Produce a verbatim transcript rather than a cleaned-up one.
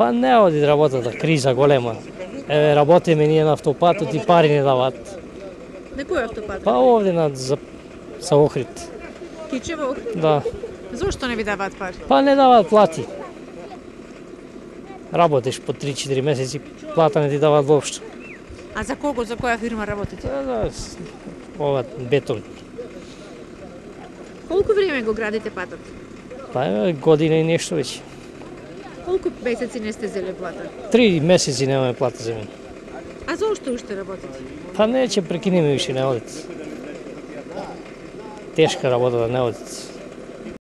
Па не оди работата, криза голема. Еве работиме ние на автопатот и пари не дават. На кој автопат? Па овде на за за ОХРИД. КИЧЕВО ОХРИД? Да. Зошто не ви даваат пари? Па не даваат плати. Работиш по три-четири месеци, плата не ти даваат воопшто. А за кого, за која фирма работите? Да, ова бетон. Колку време го градите патот? Па е година и нешто веќе. Колку месеци не сте зеле плата? Три месеци немаме плата за мене. А зошто уште работите? Па не, ќе прекинеме више, не одите. Тешка работа да не одите.